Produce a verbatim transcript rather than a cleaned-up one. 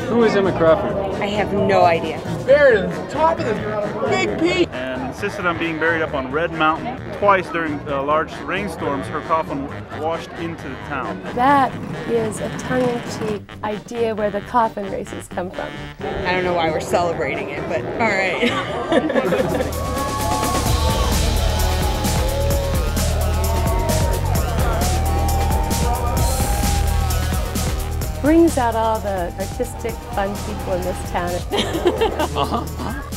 Who is Emma Crawford? I have no idea. Buried at the top of this big peak. And insisted on being buried up on Red Mountain. Twice during uh, large rainstorms, her coffin washed into the town. That is a tongue-in-cheek idea where the coffin races come from. I don't know why we're celebrating it, but all right. Brings out all the artistic, fun people in this town. Uh-huh. uh-huh.